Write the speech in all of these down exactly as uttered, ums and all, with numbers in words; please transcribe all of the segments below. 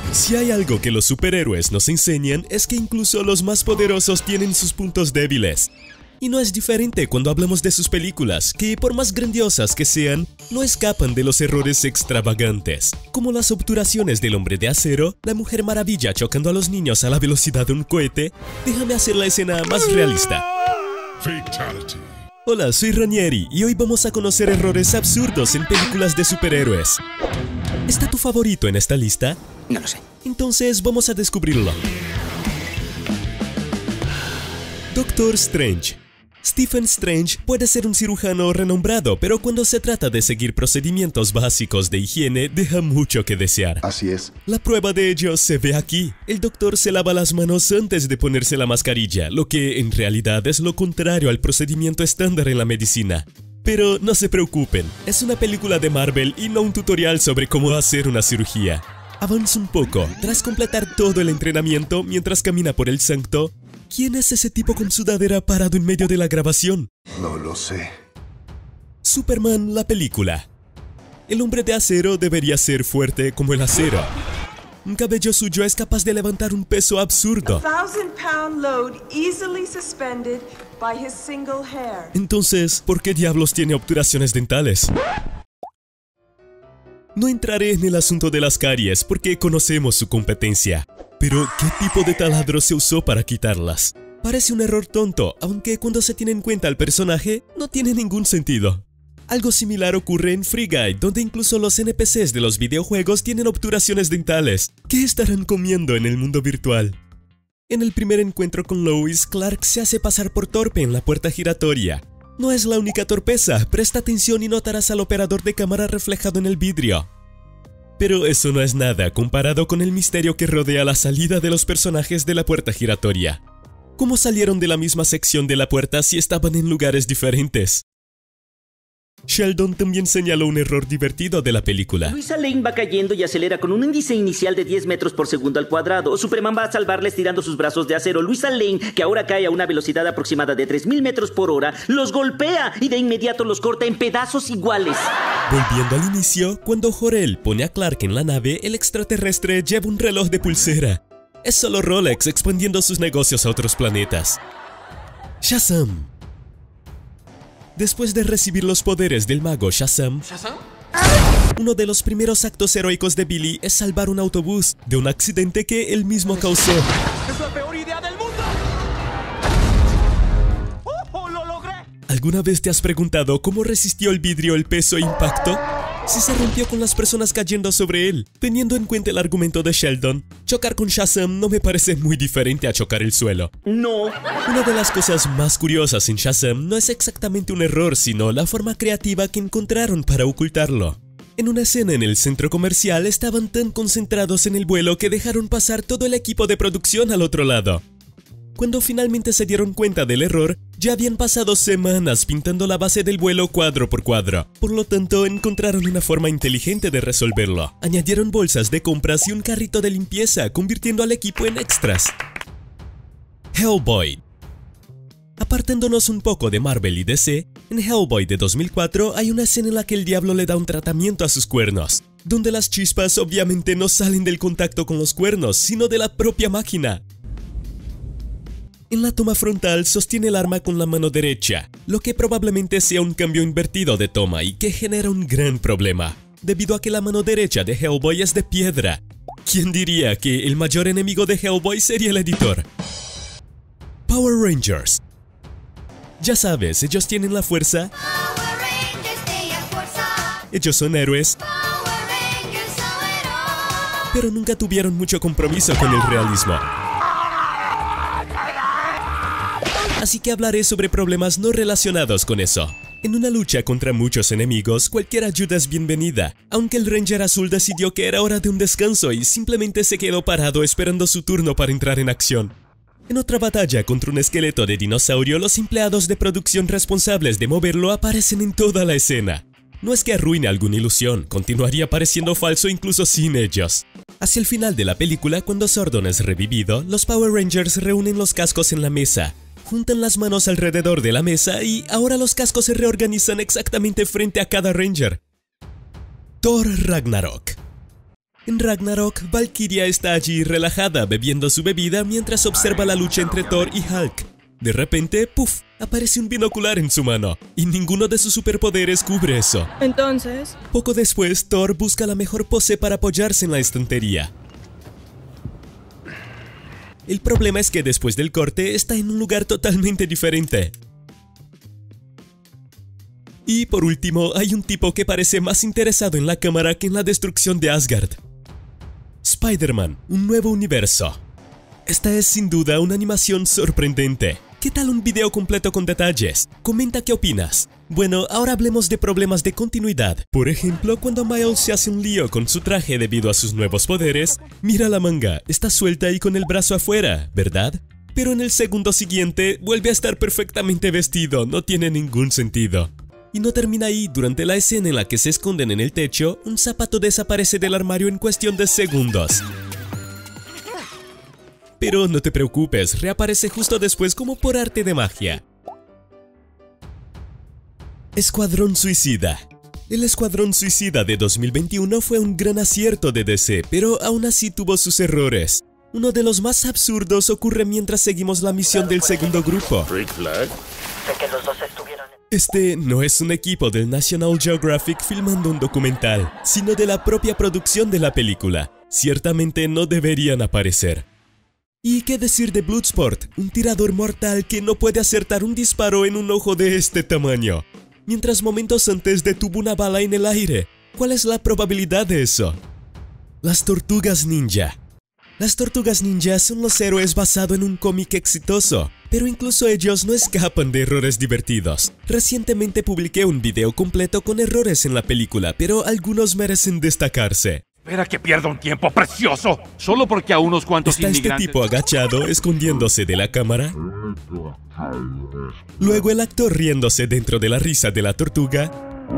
Si hay algo que los superhéroes nos enseñan es que incluso los más poderosos tienen sus puntos débiles. Y no es diferente cuando hablamos de sus películas, que por más grandiosas que sean, no escapan de los errores extravagantes, como las obturaciones del Hombre de Acero, la Mujer Maravilla chocando a los niños a la velocidad de un cohete. Déjame hacer la escena más realista. Fatality. Hola, soy Ranieri y hoy vamos a conocer errores absurdos en películas de superhéroes. ¿Está tu favorito en esta lista? No lo sé. Entonces vamos a descubrirlo. Doctor Strange. Stephen Strange puede ser un cirujano renombrado, pero cuando se trata de seguir procedimientos básicos de higiene, deja mucho que desear. Así es. La prueba de ello se ve aquí. El doctor se lava las manos antes de ponerse la mascarilla, lo que en realidad es lo contrario al procedimiento estándar en la medicina. Pero no se preocupen, es una película de Marvel y no un tutorial sobre cómo hacer una cirugía. Avanza un poco, tras completar todo el entrenamiento mientras camina por el Sancto. ¿Quién es ese tipo con sudadera parado en medio de la grabación? No lo sé. Superman, la película. El Hombre de Acero debería ser fuerte como el acero. Un cabello suyo es capaz de levantar un peso absurdo. Entonces, ¿por qué diablos tiene obturaciones dentales? No entraré en el asunto de las caries porque conocemos su competencia. Pero, ¿qué tipo de taladro se usó para quitarlas? Parece un error tonto, aunque cuando se tiene en cuenta al personaje, no tiene ningún sentido. Algo similar ocurre en Free Guy, donde incluso los N P Cs de los videojuegos tienen obturaciones dentales. ¿Qué estarán comiendo en el mundo virtual? En el primer encuentro con Lois, Clark se hace pasar por torpe en la puerta giratoria. No es la única torpeza, presta atención y notarás al operador de cámara reflejado en el vidrio. Pero eso no es nada comparado con el misterio que rodea la salida de los personajes de la puerta giratoria. ¿Cómo salieron de la misma sección de la puerta si estaban en lugares diferentes? Sheldon también señaló un error divertido de la película. Luisa Lane va cayendo y acelera con un índice inicial de diez metros por segundo al cuadrado. Superman va a salvarla estirando sus brazos de acero. Luisa Lane, que ahora cae a una velocidad aproximada de tres mil metros por hora, los golpea y de inmediato los corta en pedazos iguales. Volviendo al inicio, cuando Jor-El pone a Clark en la nave, el extraterrestre lleva un reloj de pulsera. Es solo Rolex expandiendo sus negocios a otros planetas. Shazam. Después de recibir los poderes del mago Shazam, ¿Shazam? uno de los primeros actos heroicos de Billy es salvar un autobús de un accidente que él mismo causó. ¡Es la peor idea del mundo! ¡Oh, lo logré! ¿Alguna vez te has preguntado cómo resistió el vidrio el peso e impacto? Si se rompió con las personas cayendo sobre él. Teniendo en cuenta el argumento de Sheldon, chocar con Shazam no me parece muy diferente a chocar el suelo. No. Una de las cosas más curiosas en Shazam no es exactamente un error, sino la forma creativa que encontraron para ocultarlo. En una escena en el centro comercial estaban tan concentrados en el vuelo que dejaron pasar todo el equipo de producción al otro lado. Cuando finalmente se dieron cuenta del error, ya habían pasado semanas pintando la base del vuelo cuadro por cuadro. Por lo tanto, encontraron una forma inteligente de resolverlo. Añadieron bolsas de compras y un carrito de limpieza, convirtiendo al equipo en extras. Hellboy. Apartándonos un poco de Marvel y D C, en Hellboy de dos mil cuatro hay una escena en la que el diablo le da un tratamiento a sus cuernos, donde las chispas obviamente no salen del contacto con los cuernos, sino de la propia máquina. En la toma frontal sostiene el arma con la mano derecha, lo que probablemente sea un cambio invertido de toma y que genera un gran problema, debido a que la mano derecha de Hellboy es de piedra. ¿Quién diría que el mayor enemigo de Hellboy sería el editor? Power Rangers. Ya sabes, ellos tienen la fuerza. Power Rangers tienen fuerza. Ellos son héroes. Power Rangers son héroes. Pero nunca tuvieron mucho compromiso con el realismo. Así que hablaré sobre problemas no relacionados con eso. En una lucha contra muchos enemigos, cualquier ayuda es bienvenida, aunque el Ranger Azul decidió que era hora de un descanso y simplemente se quedó parado esperando su turno para entrar en acción. En otra batalla contra un esqueleto de dinosaurio, los empleados de producción responsables de moverlo aparecen en toda la escena. No es que arruine alguna ilusión, continuaría pareciendo falso incluso sin ellos. Hacia el final de la película, cuando Zordon es revivido, los Power Rangers reúnen los cascos en la mesa, juntan las manos alrededor de la mesa y ahora los cascos se reorganizan exactamente frente a cada Ranger. Thor Ragnarok. En Ragnarok, Valkyria está allí relajada bebiendo su bebida mientras observa la lucha entre Thor y Hulk. De repente, ¡puf!, aparece un binocular en su mano, y ninguno de sus superpoderes cubre eso. Entonces... Poco después, Thor busca la mejor pose para apoyarse en la estantería. El problema es que después del corte está en un lugar totalmente diferente. Y por último, hay un tipo que parece más interesado en la cámara que en la destrucción de Asgard. Spider-Man, un nuevo universo. Esta es sin duda una animación sorprendente. ¿Qué tal un video completo con detalles? Comenta qué opinas. Bueno, ahora hablemos de problemas de continuidad. Por ejemplo, cuando Miles se hace un lío con su traje debido a sus nuevos poderes, mira la manga, está suelta y con el brazo afuera, ¿verdad? Pero en el segundo siguiente vuelve a estar perfectamente vestido, no tiene ningún sentido. Y no termina ahí. Durante la escena en la que se esconden en el techo, un zapato desaparece del armario en cuestión de segundos. Pero no te preocupes, reaparece justo después como por arte de magia. Escuadrón Suicida. El Escuadrón Suicida de dos mil veintiuno fue un gran acierto de D C, pero aún así tuvo sus errores. Uno de los más absurdos ocurre mientras seguimos la misión del segundo grupo. Este no es un equipo del National Geographic filmando un documental, sino de la propia producción de la película. Ciertamente no deberían aparecer. ¿Y qué decir de Bloodsport? Un tirador mortal que no puede acertar un disparo en un ojo de este tamaño, mientras momentos antes detuvo una bala en el aire. ¿Cuál es la probabilidad de eso? Las Tortugas Ninja. Las Tortugas Ninja son los héroes basados en un cómic exitoso, pero incluso ellos no escapan de errores divertidos. Recientemente publiqué un video completo con errores en la película, pero algunos merecen destacarse. Espera que pierda un tiempo precioso, solo porque a unos cuantos Está este inmigrantes... tipo agachado, escondiéndose de la cámara. Luego el actor riéndose dentro de la risa de la tortuga.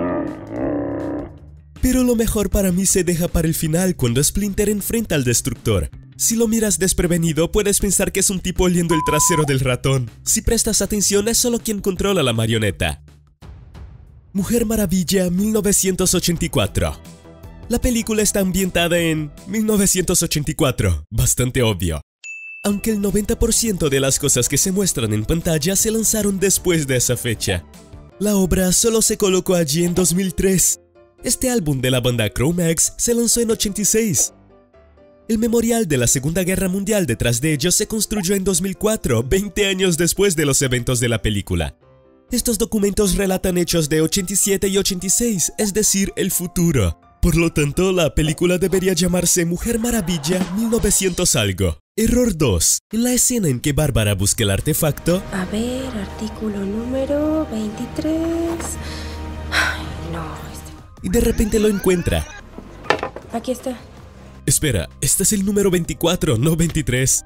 Pero lo mejor para mí se deja para el final, cuando Splinter enfrenta al Destructor. Si lo miras desprevenido, puedes pensar que es un tipo oliendo el trasero del ratón. Si prestas atención, es solo quien controla la marioneta. Mujer Maravilla mil novecientos ochenta y cuatro. La película está ambientada en mil novecientos ochenta y cuatro, bastante obvio. Aunque el noventa por ciento de las cosas que se muestran en pantalla se lanzaron después de esa fecha. La obra solo se colocó allí en dos mil tres. Este álbum de la banda Cro-Mags se lanzó en ochenta y seis. El memorial de la Segunda Guerra Mundial detrás de ellos se construyó en dos mil cuatro, veinte años después de los eventos de la película. Estos documentos relatan hechos de ochenta y siete y ochenta y seis, es decir, el futuro. Por lo tanto, la película debería llamarse Mujer Maravilla mil novecientos algo. Error dos. En la escena en que Bárbara busca el artefacto... A ver, artículo número veintitrés... Ay, no, este... y de repente lo encuentra. Aquí está. Espera, este es el número veinticuatro, no veintitrés.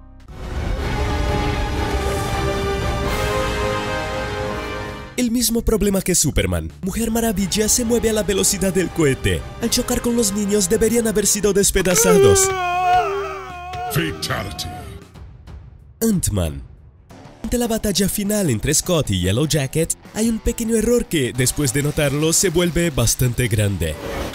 El mismo problema que Superman. Mujer Maravilla se mueve a la velocidad del cohete. Al chocar con los niños deberían haber sido despedazados. Fatality. Ant-Man. Ante la batalla final entre Scott y Yellow Jacket, hay un pequeño error que, después de notarlo, se vuelve bastante grande.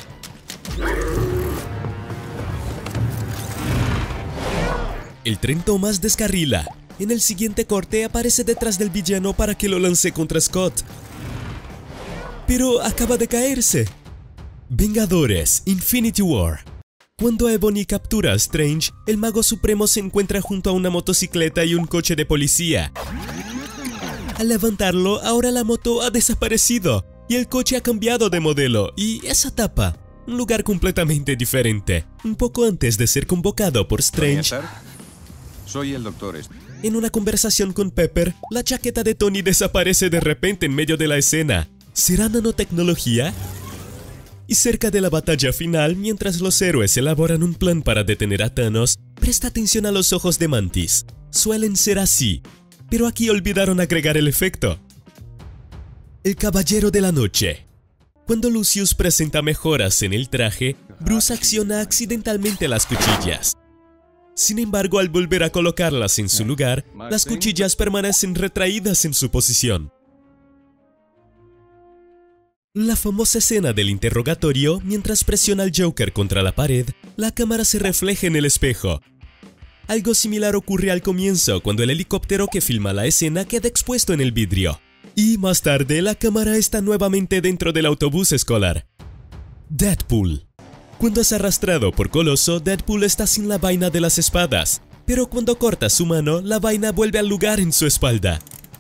El tren Thomas descarrila. En el siguiente corte aparece detrás del villano para que lo lance contra Scott. Pero acaba de caerse. Vengadores, Infinity War. Cuando Ebony captura a Strange, el Mago Supremo se encuentra junto a una motocicleta y un coche de policía. Al levantarlo, ahora la moto ha desaparecido y el coche ha cambiado de modelo, y esa tapa, un lugar completamente diferente. Un poco antes de ser convocado por Strange, soy el doctor. en una conversación con Pepper, la chaqueta de Tony desaparece de repente en medio de la escena. ¿Será nanotecnología? Y cerca de la batalla final, mientras los héroes elaboran un plan para detener a Thanos, presta atención a los ojos de Mantis. Suelen ser así, pero aquí olvidaron agregar el efecto. El Caballero de la Noche. Cuando Lucius presenta mejoras en el traje, Bruce acciona accidentalmente las cuchillas. Sin embargo, al volver a colocarlas en su lugar, las cuchillas permanecen retraídas en su posición. La famosa escena del interrogatorio, mientras presiona al Joker contra la pared, la cámara se refleja en el espejo. Algo similar ocurre al comienzo, cuando el helicóptero que filma la escena queda expuesto en el vidrio. Y más tarde, la cámara está nuevamente dentro del autobús escolar. Deadpool. Cuando es arrastrado por Coloso, Deadpool está sin la vaina de las espadas, pero cuando corta su mano, la vaina vuelve al lugar en su espalda.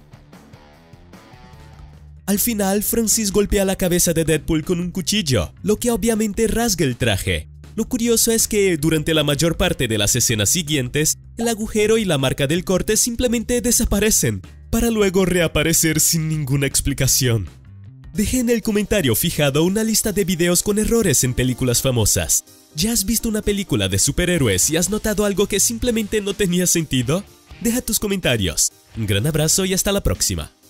Al final, Francis golpea la cabeza de Deadpool con un cuchillo, lo que obviamente rasga el traje. Lo curioso es que, durante la mayor parte de las escenas siguientes, el agujero y la marca del corte simplemente desaparecen, para luego reaparecer sin ninguna explicación. Dejé en el comentario fijado una lista de videos con errores en películas famosas. ¿Ya has visto una película de superhéroes y has notado algo que simplemente no tenía sentido? Deja tus comentarios. Un gran abrazo y hasta la próxima.